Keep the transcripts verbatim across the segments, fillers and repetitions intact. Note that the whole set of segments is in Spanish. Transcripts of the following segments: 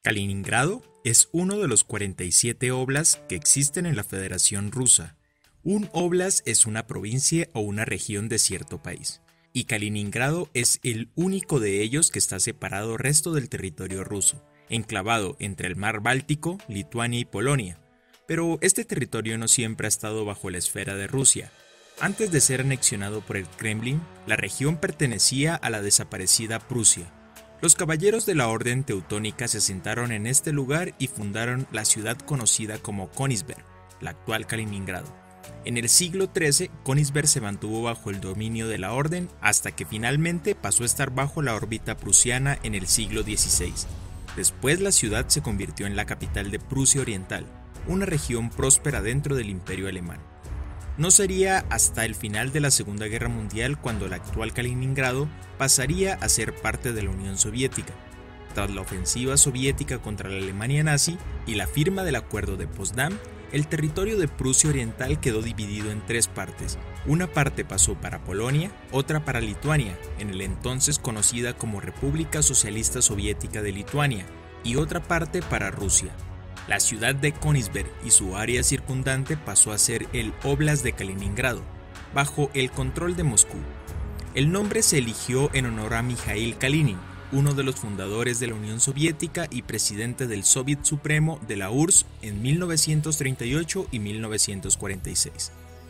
Kaliningrado es uno de los cuarenta y siete óblasts que existen en la Federación Rusa. Un óblast es una provincia o una región de cierto país, y Kaliningrado es el único de ellos que está separado del resto del territorio ruso, enclavado entre el mar Báltico, Lituania y Polonia. Pero este territorio no siempre ha estado bajo la esfera de Rusia. Antes de ser anexionado por el Kremlin, la región pertenecía a la desaparecida Prusia. Los caballeros de la Orden Teutónica se asentaron en este lugar y fundaron la ciudad conocida como Königsberg, la actual Kaliningrado. En el siglo trece, Königsberg se mantuvo bajo el dominio de la Orden hasta que finalmente pasó a estar bajo la órbita prusiana en el siglo dieciséis. Después la ciudad se convirtió en la capital de Prusia Oriental, una región próspera dentro del Imperio Alemán. No sería hasta el final de la Segunda Guerra Mundial cuando la actual Kaliningrado pasaría a ser parte de la Unión Soviética. Tras la ofensiva soviética contra la Alemania nazi y la firma del Acuerdo de Potsdam, el territorio de Prusia Oriental quedó dividido en tres partes. Una parte pasó para Polonia, otra para Lituania, en el entonces conocida como República Socialista Soviética de Lituania, y otra parte para Rusia. La ciudad de Königsberg y su área circundante pasó a ser el Óblast de Kaliningrado, bajo el control de Moscú. El nombre se eligió en honor a Mijaíl Kalinin, uno de los fundadores de la Unión Soviética y presidente del Soviet Supremo de la U R S S en mil novecientos treinta y ocho y mil novecientos cuarenta y seis.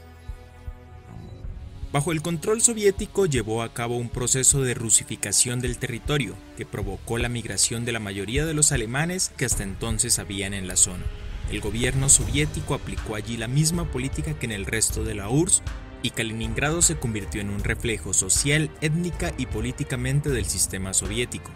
Bajo el control soviético llevó a cabo un proceso de rusificación del territorio que provocó la migración de la mayoría de los alemanes que hasta entonces habían en la zona. El gobierno soviético aplicó allí la misma política que en el resto de la U R S S y Kaliningrado se convirtió en un reflejo social, étnica y políticamente del sistema soviético.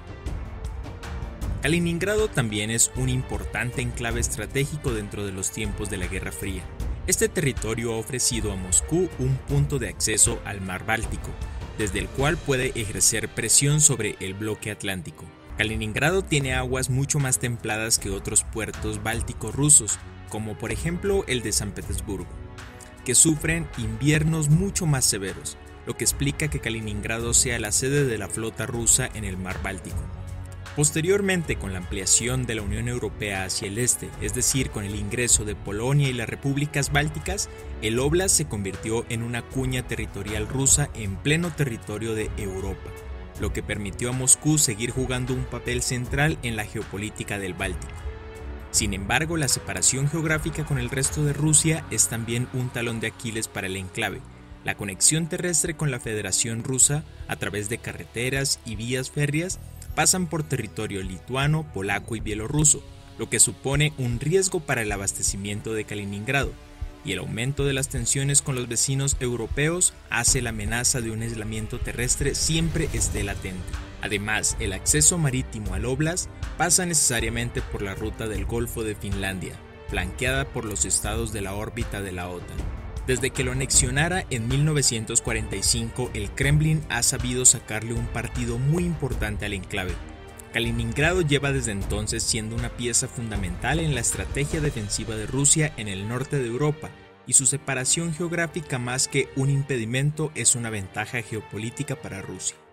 Kaliningrado también es un importante enclave estratégico dentro de los tiempos de la Guerra Fría. Este territorio ha ofrecido a Moscú un punto de acceso al mar Báltico, desde el cual puede ejercer presión sobre el bloque atlántico. Kaliningrado tiene aguas mucho más templadas que otros puertos bálticos rusos, como por ejemplo el de San Petersburgo, que sufren inviernos mucho más severos, lo que explica que Kaliningrado sea la sede de la flota rusa en el mar Báltico. Posteriormente, con la ampliación de la Unión Europea hacia el este, es decir, con el ingreso de Polonia y las repúblicas bálticas, el óblast se convirtió en una cuña territorial rusa en pleno territorio de Europa, lo que permitió a Moscú seguir jugando un papel central en la geopolítica del Báltico. Sin embargo, la separación geográfica con el resto de Rusia es también un talón de Aquiles para el enclave. La conexión terrestre con la Federación Rusa, a través de carreteras y vías férreas, pasan por territorio lituano, polaco y bielorruso, lo que supone un riesgo para el abastecimiento de Kaliningrado, y el aumento de las tensiones con los vecinos europeos hace la amenaza de un aislamiento terrestre siempre esté latente. Además, el acceso marítimo al óblast pasa necesariamente por la ruta del Golfo de Finlandia, flanqueada por los estados de la órbita de la OTAN. Desde que lo anexionara en mil novecientos cuarenta y cinco, el Kremlin ha sabido sacarle un partido muy importante al enclave. Kaliningrado lleva desde entonces siendo una pieza fundamental en la estrategia defensiva de Rusia en el norte de Europa, y su separación geográfica más que un impedimento es una ventaja geopolítica para Rusia.